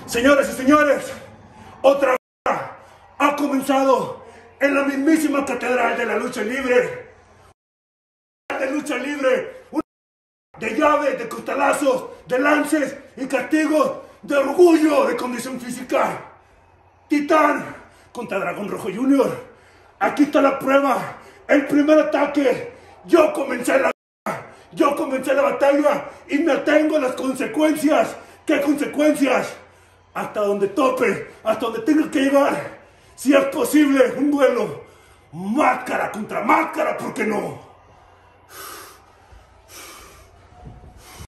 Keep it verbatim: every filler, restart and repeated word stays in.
Señoras y señores, otra vez ha comenzado en la mismísima catedral de la lucha libre. De lucha libre, una de llaves, de costalazos, de lances y castigos, de orgullo, de condición física. Titán contra Dragón Rojo junior Aquí está la prueba, el primer ataque. Yo comencé la yo comencé la batalla y me atengo a las consecuencias. ¿Qué consecuencias? Hasta donde tope, hasta donde tenga que llegar. Si es posible, un duelo máscara contra máscara, ¿por qué no?